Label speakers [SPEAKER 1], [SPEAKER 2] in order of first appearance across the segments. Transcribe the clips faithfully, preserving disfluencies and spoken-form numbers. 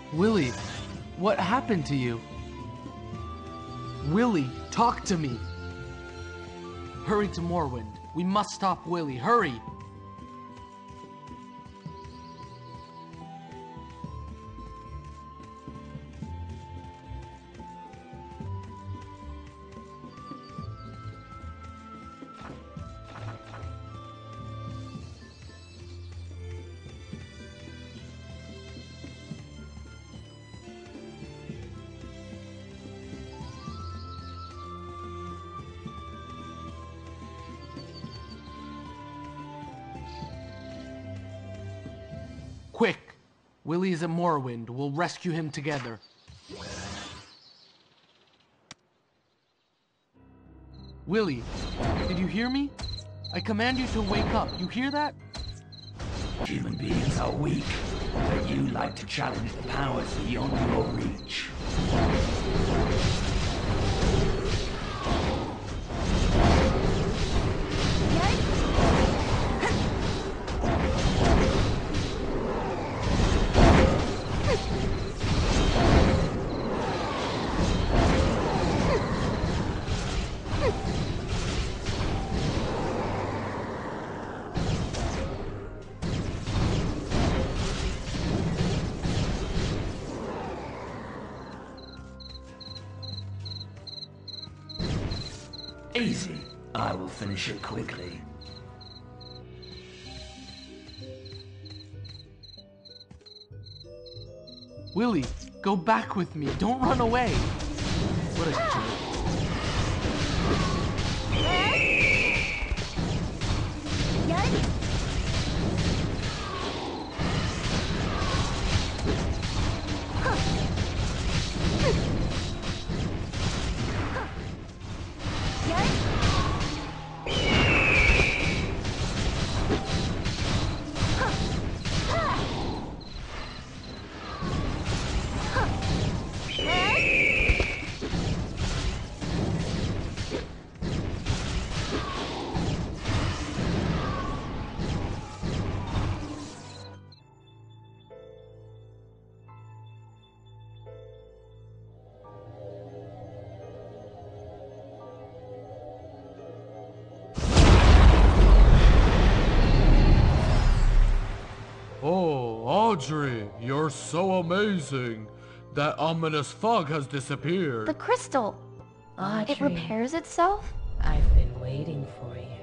[SPEAKER 1] Willie, what happened to you? Willie, talk to me! Hurry to Morrowind. We must stop Willie. Hurry! Quick! Willie is at Morrowind. We'll rescue him together. Willie, did you hear me? I command you to wake up. You hear that?
[SPEAKER 2] Human beings are weak, but you like to challenge the powers beyond your reach. Easy. I will finish it quickly.
[SPEAKER 1] Willie, go back with me. Don't run away. What a jerk.
[SPEAKER 3] Oh, Audrey, you're so amazing. That ominous fog has disappeared.
[SPEAKER 4] The crystal!
[SPEAKER 5] Audrey,
[SPEAKER 4] It repairs itself?
[SPEAKER 5] I've been waiting for you.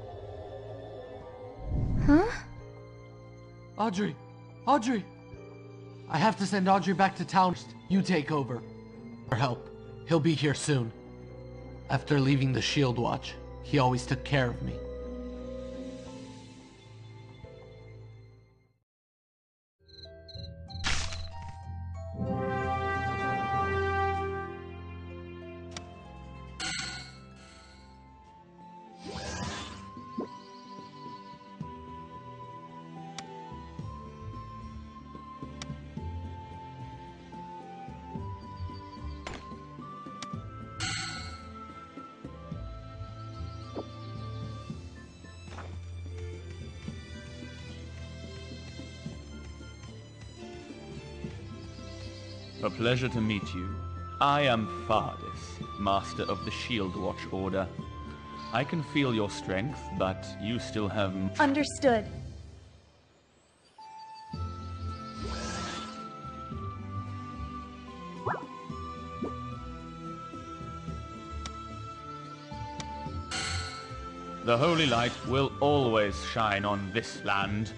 [SPEAKER 4] Huh?
[SPEAKER 1] Audrey! Audrey! I have to send Audrey back to town. You take over. For help. He'll be here soon. After leaving the Shield Watch, he always took care of me.
[SPEAKER 6] A pleasure to meet you. I am Fardis, Master of the Shield Watch Order. I can feel your strength, but you still have...
[SPEAKER 4] Understood.
[SPEAKER 6] The holy light will always shine on this land.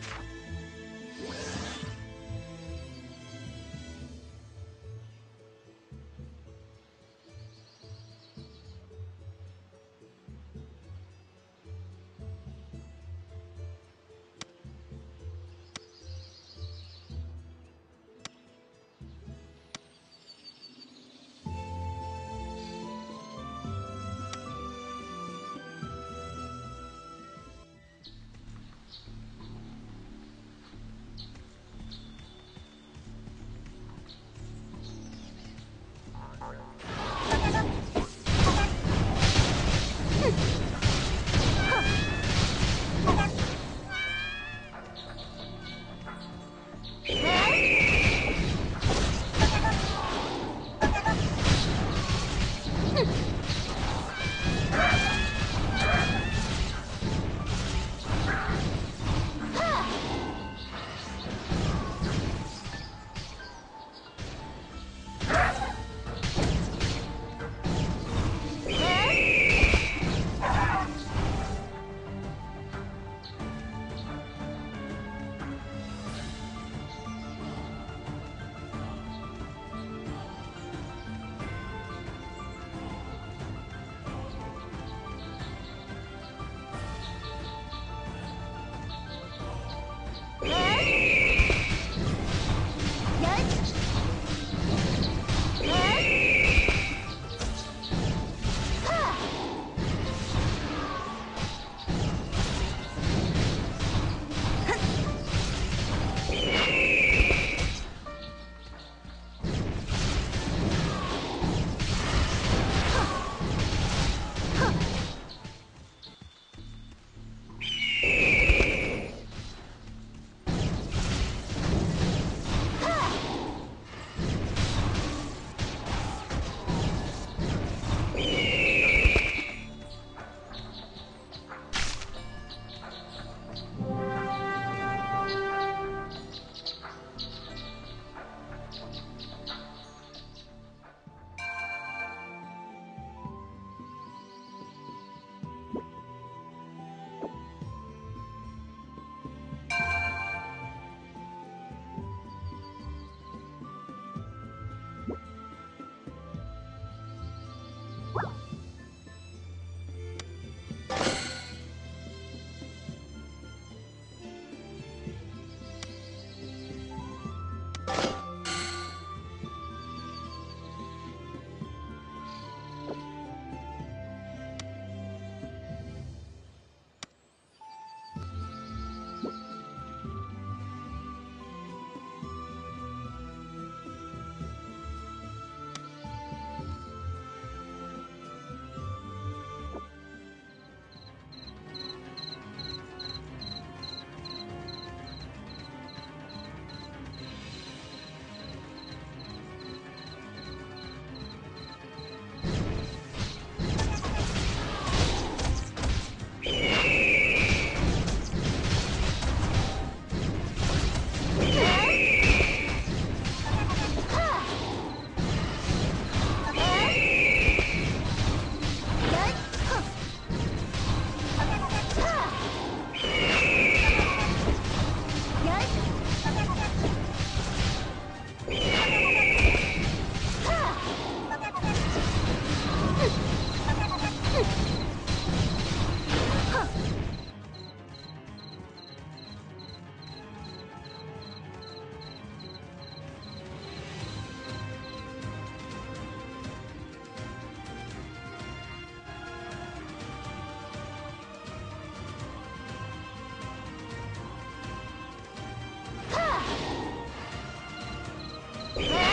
[SPEAKER 3] Ah!